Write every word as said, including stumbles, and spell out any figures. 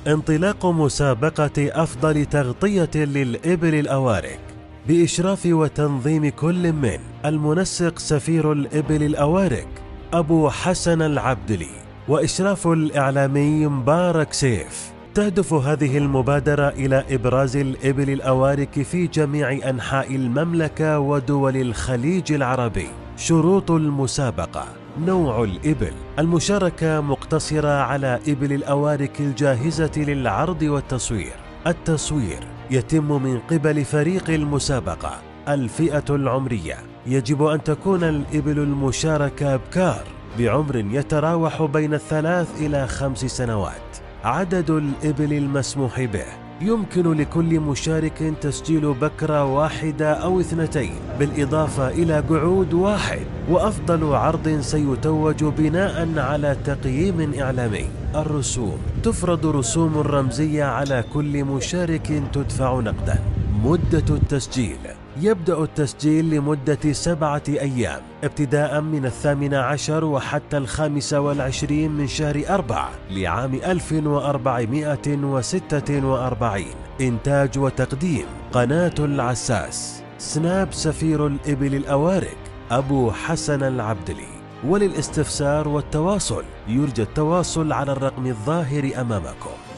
انطلاق مسابقة أفضل تغطية للإبل الأوارك بإشراف وتنظيم كل من المنسق سفير الإبل الأوارك أبو حسن العبدلي وإشراف الإعلامي مبارك سيف. تهدف هذه المبادرة إلى إبراز الإبل الأوارك في جميع أنحاء المملكة ودول الخليج العربي. شروط المسابقة: نوع الإبل. المشاركة مقتصرة على إبل الأوارك الجاهزة للعرض والتصوير. التصوير يتم من قبل فريق المسابقة. الفئة العمرية: يجب أن تكون الإبل المشاركة أبكار بعمر يتراوح بين الثلاث إلى خمس سنوات. عدد الإبل المسموح به: يمكن لكل مشارك تسجيل بكرة واحدة أو اثنتين بالإضافة إلى قعود واحد. وأفضل عرض سيتوج بناء على تقييم إعلامي. الرسوم: تفرض رسوم رمزية على كل مشارك تدفع نقدا. مدة التسجيل: يبدأ التسجيل لمدة سبعة أيام ابتداء من الثامن عشر وحتى الخامس والعشرين من شهر أربعة لعام ألف وأربعمائة وستة وأربعين. إنتاج وتقديم قناة العساس. سناب سفير الإبل الأوارك أبو حسن العبدلي. وللاستفسار والتواصل يرجى التواصل على الرقم الظاهر أمامكم.